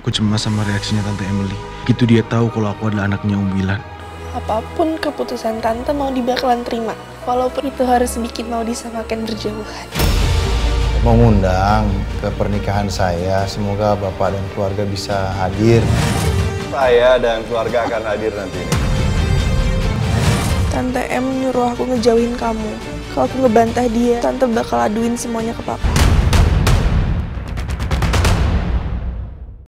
Aku cemas sama reaksinya Tante Emily. Gitu dia tahu kalau aku adalah anaknya Om Wilan. Apapun keputusan Tante mau bakalan terima. Walaupun itu harus bikin mau disamakan berjauhan. Mau ngundang ke pernikahan saya, semoga Bapak dan keluarga bisa hadir. Saya dan keluarga akan hadir nanti ini. Tante M nyuruh aku ngejauhin kamu. Kalau aku ngebantah dia, Tante bakal aduin semuanya ke Papa.